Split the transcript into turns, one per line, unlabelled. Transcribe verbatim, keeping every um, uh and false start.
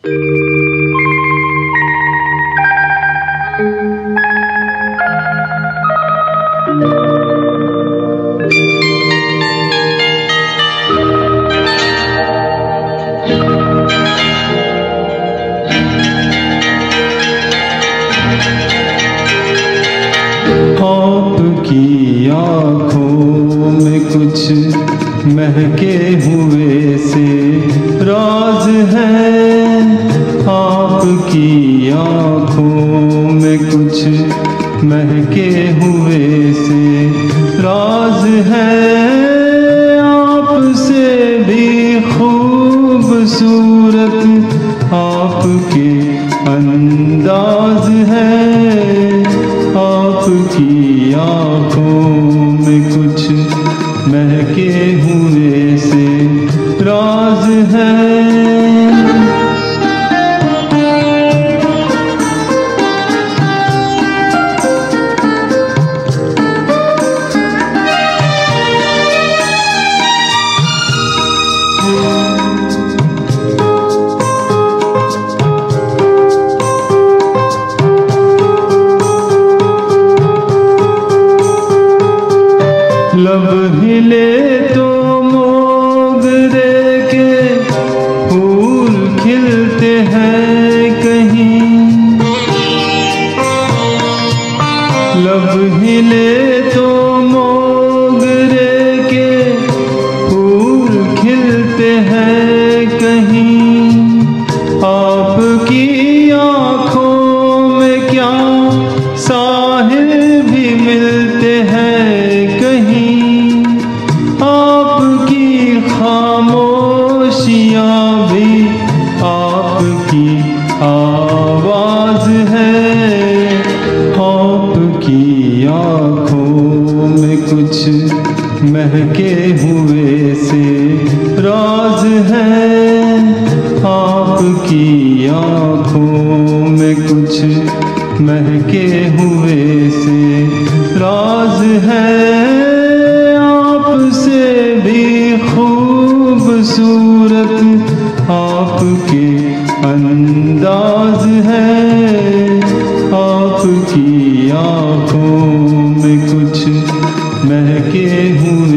आपकी आँखों में कुछ महके हुए से राज है। आपकी आँखों में कुछ महके हुए से राज है। आपसे भी खूबसूरत आपके अंदाज है। आपकी आँखों में कुछ महके हुए से राज है। लब हिले तो मोगरे के फूल खिलते हैं कहीं। लब हिले तो मोगरे के फूल खिलते हैं कहीं। आपकी आँखों में क्या साहिल भी मिलते हैं कहीं। आपकी खामोशियाँ भी आपकी आवाज़ है। आपकी आँखों में कुछ महके हुए से राज है। आपकी आँखों में कुछ महके हुए से राज है। आपसे भी खूबसूरत आपके अंदाज है। आपकी आँखों में कुछ महके हुए